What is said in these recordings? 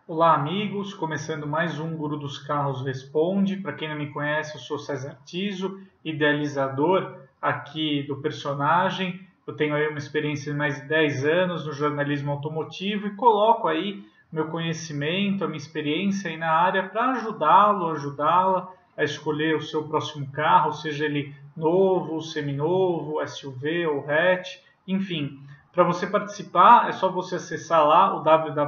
Olá, amigos! Começando mais um Guru dos Carros Responde. Para quem não me conhece, eu sou César Tiso, idealizador aqui do personagem. Eu tenho aí uma experiência de mais de 10 anos no jornalismo automotivo e coloco aí meu conhecimento, a minha experiência aí na área para ajudá-la a escolher o seu próximo carro, seja ele novo, seminovo, SUV ou hatch, enfim. Para você participar, é só você acessar lá o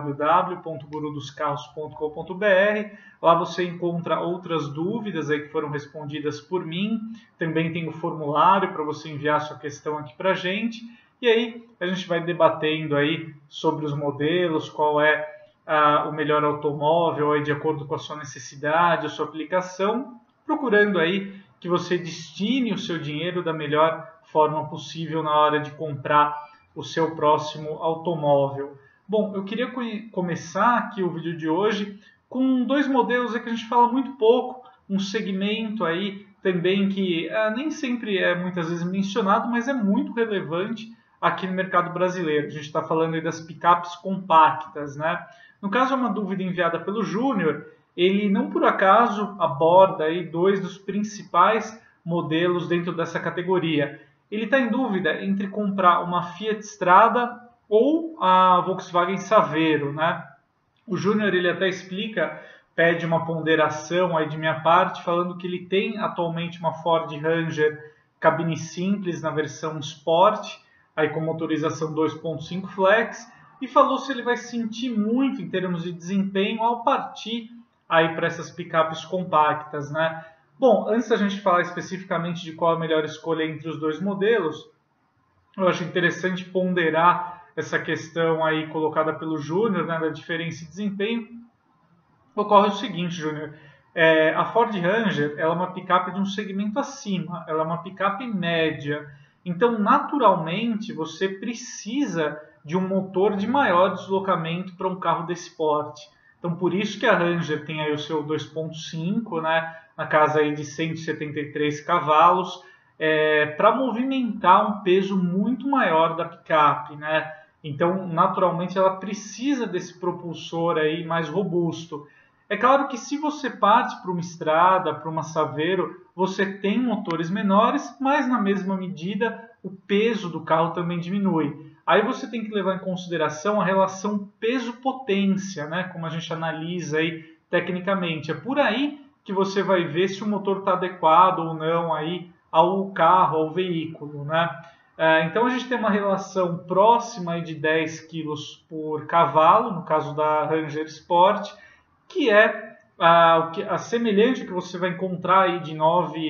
www.gurudoscarros.com.br. Lá você encontra outras dúvidas aí que foram respondidas por mim. Também tem o formulário para você enviar sua questão aqui para a gente. E aí a gente vai debatendo aí sobre os modelos, qual é o melhor automóvel aí de acordo com a sua necessidade, a sua aplicação, procurando aí que você destine o seu dinheiro da melhor forma possível na hora de comprar o seu próximo automóvel. Bom, eu queria começar aqui o vídeo de hoje com dois modelos que a gente fala muito pouco, um segmento aí também que nem sempre é muitas vezes mencionado, mas é muito relevante aqui no mercado brasileiro. A gente está falando aí das picapes compactas, né? No caso, é uma dúvida enviada pelo Júnior. Ele não por acaso aborda aí dois dos principais modelos dentro dessa categoria. Ele está em dúvida entre comprar uma Fiat Strada ou a Volkswagen Saveiro, né? O Júnior ele até explica, pede uma ponderação aí de minha parte, falando que ele tem atualmente uma Ford Ranger cabine simples na versão Sport, aí com motorização 2.5 Flex, e falou se ele vai sentir muito em termos de desempenho ao partir aí para essas picapes compactas, né? Bom, antes da gente falar especificamente de qual a melhor escolha entre os dois modelos, eu acho interessante ponderar essa questão aí colocada pelo Júnior, né, da diferença de desempenho. Ocorre o seguinte, Júnior, a Ford Ranger ela é uma picape de um segmento acima, ela é uma picape média, então naturalmente você precisa de um motor de maior deslocamento para um carro desse porte. Então por isso que a Ranger tem aí o seu 2.5, né, na casa aí de 173 cavalos, para movimentar um peso muito maior da picape, né? Então, naturalmente, ela precisa desse propulsor aí mais robusto. É claro que se você parte para uma Strada, para uma Saveiro, você tem motores menores, mas na mesma medida o peso do carro também diminui. Aí você tem que levar em consideração a relação peso-potência, né? Como a gente analisa aí tecnicamente. É por aí que você vai ver se o motor está adequado ou não aí ao carro, ao veículo, né? Então a gente tem uma relação próxima de 10 kg por cavalo, no caso da Ranger Sport, que é a semelhante que você vai encontrar aí de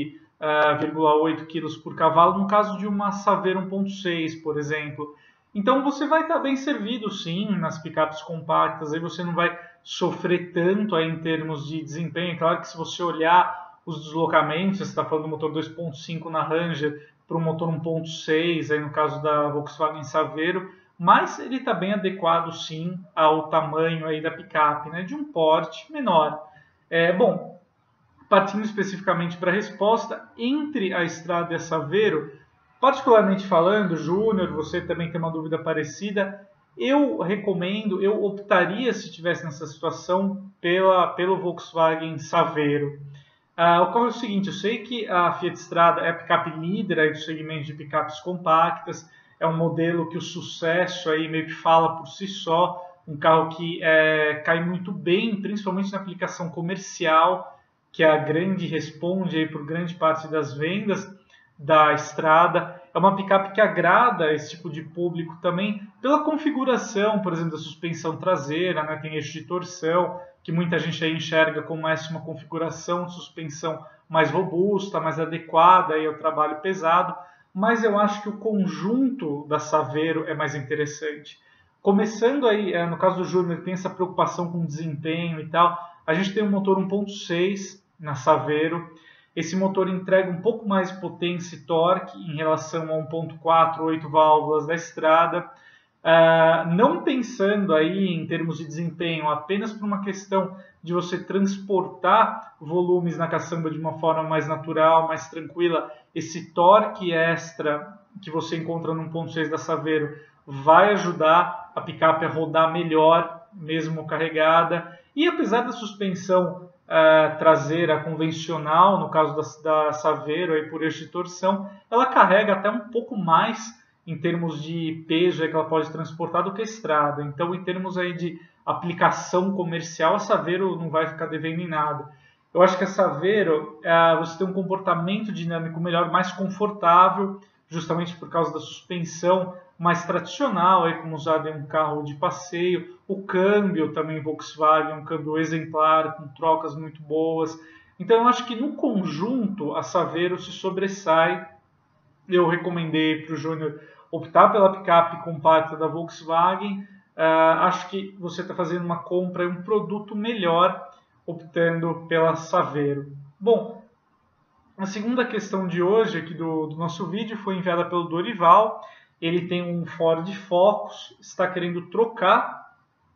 9,8 kg por cavalo, no caso de uma Saveiro 1.6, por exemplo. Então você vai estar bem servido, sim, nas picapes compactas, aí você não vai sofrer tanto aí em termos de desempenho. É claro que se você olhar os deslocamentos, você está falando do motor 2.5 na Ranger para o motor 1.6, aí no caso da Volkswagen Saveiro, mas ele está bem adequado sim ao tamanho aí da picape, né, de um porte menor. Bom, partindo especificamente para a resposta, entre a Strada e a Saveiro, particularmente falando, Júnior, você também tem uma dúvida parecida, eu recomendo, eu optaria, se estivesse nessa situação, pelo Volkswagen Saveiro. Ocorre o seguinte, eu sei que a Fiat Strada é a picape líder aí do segmento de picapes compactas, é um modelo que o sucesso aí meio que fala por si só, um carro que cai muito bem, principalmente na aplicação comercial, que é a grande responde aí por grande parte das vendas da Strada. É uma picape que agrada esse tipo de público também pela configuração, por exemplo, da suspensão traseira, né? Tem eixo de torção, que muita gente aí enxerga como essa uma configuração de suspensão mais robusta, mais adequada aí ao trabalho pesado, mas eu acho que o conjunto da Saveiro é mais interessante. Começando aí, no caso do Júnior, tem essa preocupação com desempenho e tal, a gente tem um motor 1.6 na Saveiro. Esse motor entrega um pouco mais de potência e torque em relação a 1.4, 8 válvulas da Strada. Não pensando aí em termos de desempenho, apenas por uma questão de você transportar volumes na caçamba de uma forma mais natural, mais tranquila, esse torque extra que você encontra no 1.6 da Saveiro vai ajudar a picape a rodar melhor mesmo carregada. E apesar da suspensão traseira convencional, no caso da Saveiro, aí por eixo de torção, ela carrega até um pouco mais em termos de peso que ela pode transportar do que a estrada. Então, em termos aí de aplicação comercial, a Saveiro não vai ficar devendo em nada. Eu acho que a Saveiro, você tem um comportamento dinâmico melhor, mais confortável, justamente por causa da suspensão mais tradicional, aí, como usado em um carro de passeio. O câmbio também Volkswagen, um câmbio exemplar, com trocas muito boas. Então eu acho que no conjunto a Saveiro se sobressai. Eu recomendei para o Júnior optar pela picape compacta da Volkswagen. Acho que você está fazendo uma compra e um produto melhor optando pela Saveiro. Bom, a segunda questão de hoje aqui do nosso vídeo foi enviada pelo Dorival. Ele tem um Ford Focus, está querendo trocar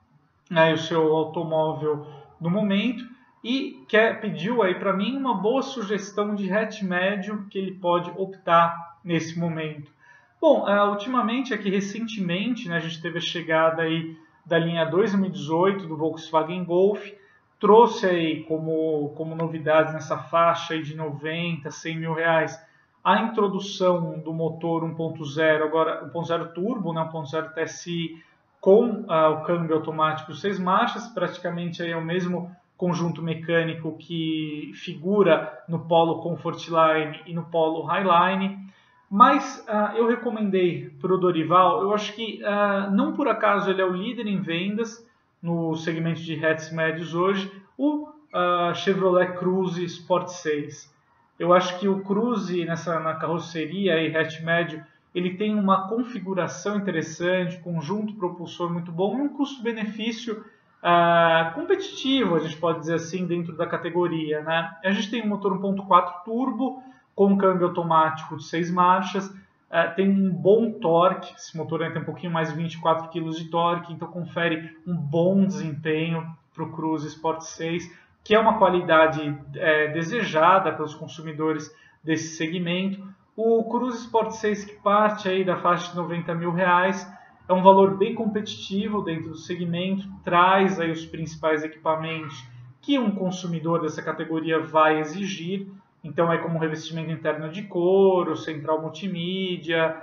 o seu automóvel no momento e pediu aí para mim uma boa sugestão de hatch médio que ele pode optar nesse momento. Bom, ultimamente, aqui recentemente, a gente teve a chegada aí da linha 2018 do Volkswagen Golf, trouxe aí como novidades nessa faixa aí de 90, 100 mil reais a introdução do motor 1.0, agora 1.0 turbo, 1.0 TSI, com o câmbio automático 6 marchas, praticamente aí é o mesmo conjunto mecânico que figura no Polo Comfortline e no Polo Highline. Mas eu recomendei para o Dorival, eu acho que não por acaso ele é o líder em vendas no segmento de hatches médios hoje, o Chevrolet Cruze Sport 6. Eu acho que o Cruze na carroceria e hatch médio, ele tem uma configuração interessante, conjunto propulsor muito bom e um custo-benefício competitivo, a gente pode dizer assim, dentro da categoria, né? A gente tem um motor 1.4 turbo com câmbio automático de 6 marchas, tem um bom torque, esse motor tem um pouquinho mais de 24 kg de torque, então confere um bom desempenho para o Cruze Sport 6, que é uma qualidade desejada pelos consumidores desse segmento. O Cruze Sport 6, que parte aí da faixa de 90 mil reais, é um valor bem competitivo dentro do segmento, traz aí os principais equipamentos que um consumidor dessa categoria vai exigir. Então, como revestimento interno de couro, central multimídia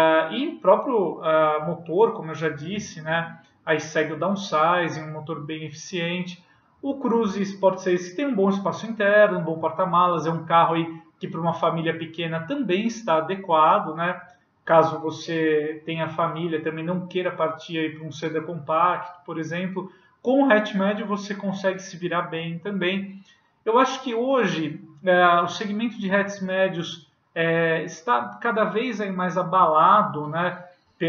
e o próprio motor, como eu já disse, né? Aí segue o downsizing, um motor bem eficiente. O Cruze Sport 6 tem um bom espaço interno, um bom porta-malas, é um carro aí que para uma família pequena também está adequado, né? Caso você tenha família, também não queira partir aí para um sedã compacto, por exemplo, com o hatch médio você consegue se virar bem também. Eu acho que hoje o segmento de hatches médios está cada vez aí mais abalado, né,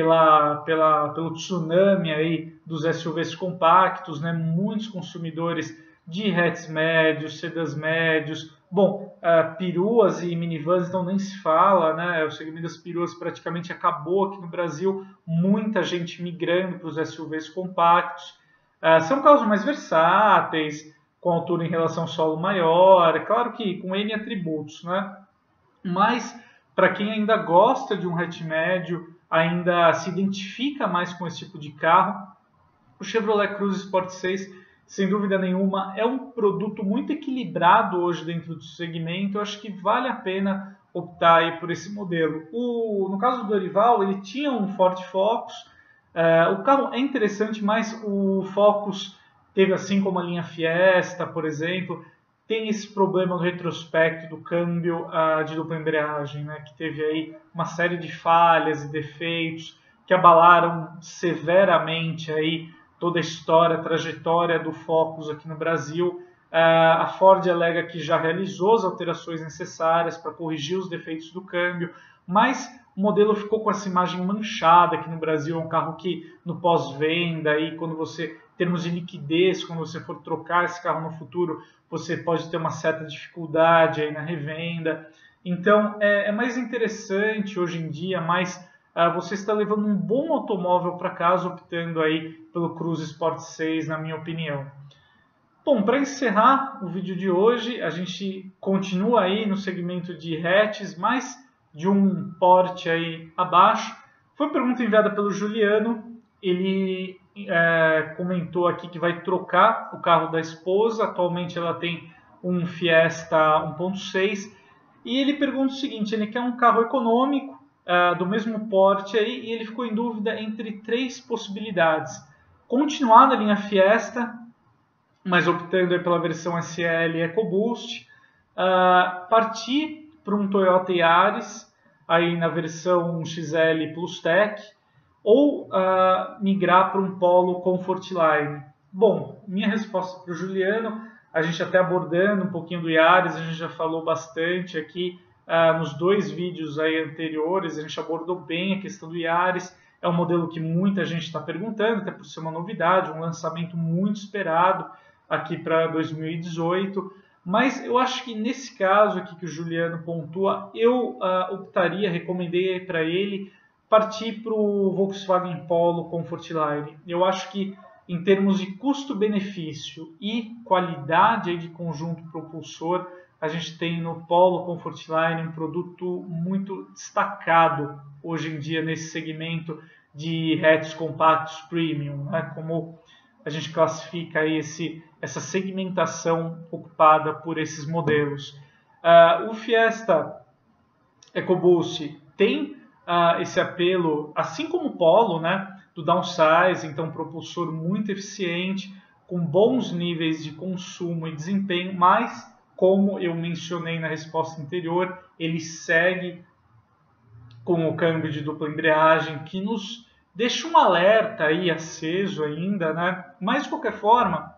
pelo tsunami aí dos SUVs compactos, né, muitos consumidores de hatches médios, sedãs médios. Bom, peruas e minivans então nem se fala, né? O segmento das peruas praticamente acabou aqui no Brasil, muita gente migrando para os SUVs compactos. São carros mais versáteis, com altura em relação ao solo maior, é claro que com N atributos, né? Mas para quem ainda gosta de um hatch médio, ainda se identifica mais com esse tipo de carro, o Chevrolet Cruze Sport 6, sem dúvida nenhuma, é um produto muito equilibrado hoje dentro do segmento. Eu acho que vale a pena optar aí por esse modelo. No caso do Dorival, ele tinha um Ford Focus. O carro é interessante, mas o Focus teve, assim como a linha Fiesta, por exemplo, tem esse problema no retrospecto do câmbio de dupla embreagem, né, que teve aí uma série de falhas e defeitos que abalaram severamente aí toda a história, a trajetória do Focus aqui no Brasil. A Ford alega que já realizou as alterações necessárias para corrigir os defeitos do câmbio, mas o modelo ficou com essa imagem manchada aqui no Brasil. É um carro que no pós-venda, quando você, em termos de liquidez, quando você for trocar esse carro no futuro, você pode ter uma certa dificuldade aí na revenda. Então é mais interessante hoje em dia, você está levando um bom automóvel para casa optando aí pelo Cruze Sport 6, na minha opinião. Bom, para encerrar o vídeo de hoje, a gente continua aí no segmento de hatches, mas de um porte aí abaixo. Foi pergunta enviada pelo Juliano. Ele comentou aqui que vai trocar o carro da esposa. Atualmente ela tem um Fiesta 1.6 e ele pergunta o seguinte: ele quer um carro econômico do mesmo porte aí, e ele ficou em dúvida entre 3 possibilidades: continuar na linha Fiesta, mas optando pela versão SL EcoBoost, partir para um Toyota Yaris aí na versão XL Plus Tech, ou migrar para um Polo Comfortline. Bom, minha resposta para o Juliano, a gente até abordando um pouquinho do Yaris, a gente já falou bastante aqui nos 2 vídeos aí anteriores, a gente abordou bem a questão do Yaris. É um modelo que muita gente está perguntando, até por ser uma novidade, um lançamento muito esperado aqui para 2018. Mas eu acho que nesse caso aqui que o Juliano pontua, eu recomendei para ele partir para o Volkswagen Polo Comfortline. Eu acho que em termos de custo-benefício e qualidade de conjunto propulsor, a gente tem no Polo Comfortline um produto muito destacado hoje em dia nesse segmento de hatches compactos premium, né? Como a gente classifica aí essa segmentação ocupada por esses modelos. O Fiesta EcoBoost tem esse apelo, assim como o Polo, né, do downsize, então propulsor muito eficiente, com bons níveis de consumo e desempenho, mas, como eu mencionei na resposta anterior, ele segue com o câmbio de dupla embreagem, que nos deixa um alerta aí aceso ainda, né? Mas, de qualquer forma,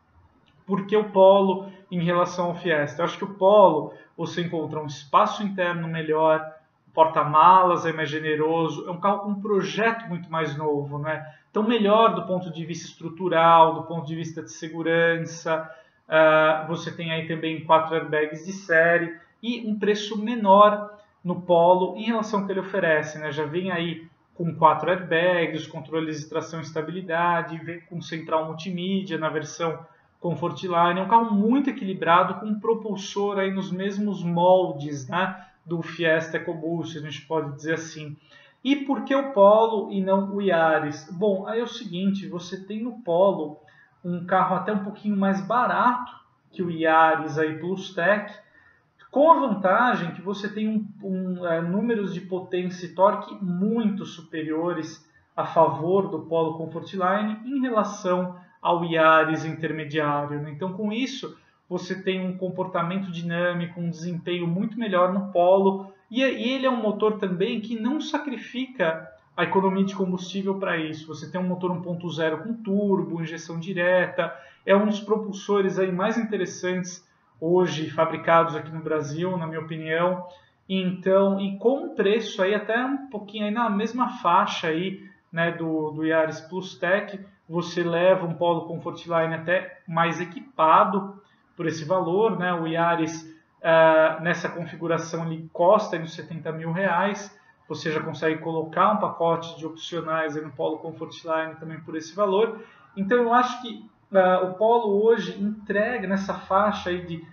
por que o Polo em relação ao Fiesta? Eu acho que o Polo, você encontra um espaço interno melhor, porta-malas é mais generoso, é um carro com um projeto muito mais novo, né? Então, melhor do ponto de vista estrutural, do ponto de vista de segurança. Você tem aí também 4 airbags de série e um preço menor no Polo em relação ao que ele oferece, né? Já vem aí com 4 airbags, controles de tração e estabilidade, vem com central multimídia na versão Comfortline. É um carro muito equilibrado, com um propulsor aí nos mesmos moldes, né, do Fiesta EcoBoost, a gente pode dizer assim. E por que o Polo e não o Yaris? Bom, aí é o seguinte, você tem no Polo um carro até um pouquinho mais barato que o Yaris aí Plus Tech, com a vantagem que você tem números de potência e torque muito superiores a favor do Polo Comfortline em relação ao Yaris intermediário, né? Então, com isso, você tem um comportamento dinâmico, um desempenho muito melhor no Polo, e ele é um motor também que não sacrifica a economia de combustível para isso. Você tem um motor 1.0 com turbo, injeção direta, é um dos propulsores aí mais interessantes hoje fabricados aqui no Brasil, na minha opinião. Então, e com um preço aí até um pouquinho aí na mesma faixa aí, né, do Yaris Plus Tech, você leva um Polo Comfortline até mais equipado por esse valor, né? O Yaris nessa configuração ele custa uns R$70 mil. Você já consegue colocar um pacote de opcionais aí no Polo Comfortline também por esse valor. Então eu acho que o Polo hoje entrega nessa faixa aí de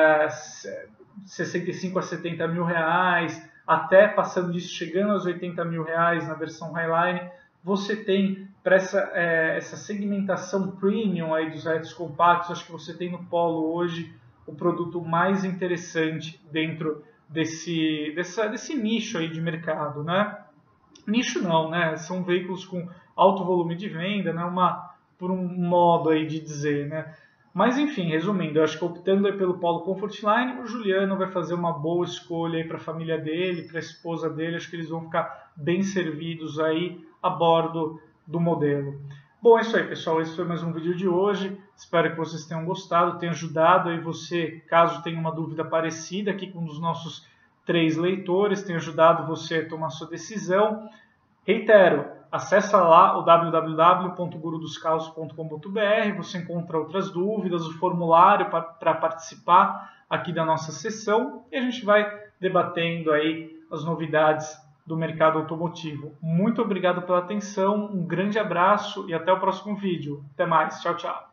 65 a 70 mil reais, até passando disso, chegando aos 80 mil reais na versão Highline. Você tem para essa segmentação premium aí dos hatches compactos, acho que você tem no Polo hoje o produto mais interessante dentro desse nicho aí de mercado, né? Nicho não, né? São veículos com alto volume de venda, né? Por um modo aí de dizer, né? Mas enfim, resumindo, eu acho que optando aí pelo Polo Comfortline, o Juliano vai fazer uma boa escolha para a família dele, para a esposa dele. Acho que eles vão ficar bem servidos aí a bordo do modelo. Bom, é isso aí, pessoal. Esse foi mais um vídeo de hoje. Espero que vocês tenham gostado, tenha ajudado aí você, caso tenha uma dúvida parecida aqui com um dos nossos 3 leitores, tenha ajudado você a tomar sua decisão. Reitero, acessa lá o www.gurudoscarros.com.br, você encontra outras dúvidas, o formulário para participar aqui da nossa sessão e a gente vai debatendo aí as novidades do mercado automotivo. Muito obrigado pela atenção, um grande abraço e até o próximo vídeo. Até mais, tchau, tchau.